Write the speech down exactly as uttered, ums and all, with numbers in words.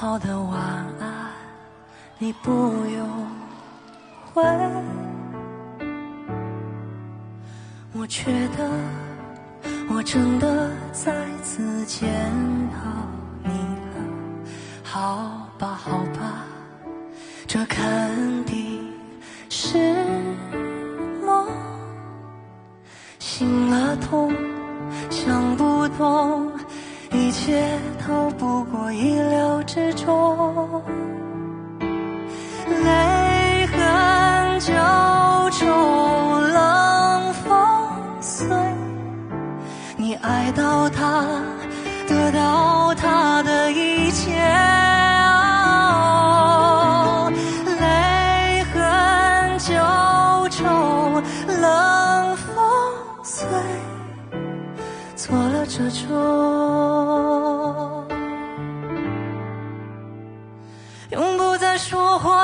好的晚安，你不用回。我觉得我真的再次见到你了，好吧好吧，这肯定是梦。醒了痛，想不通，一切都不过意料之中。泪痕旧愁，冷风碎，你爱到他，得到他的一切。哦，泪痕旧愁，冷风碎，错了这种永不再说话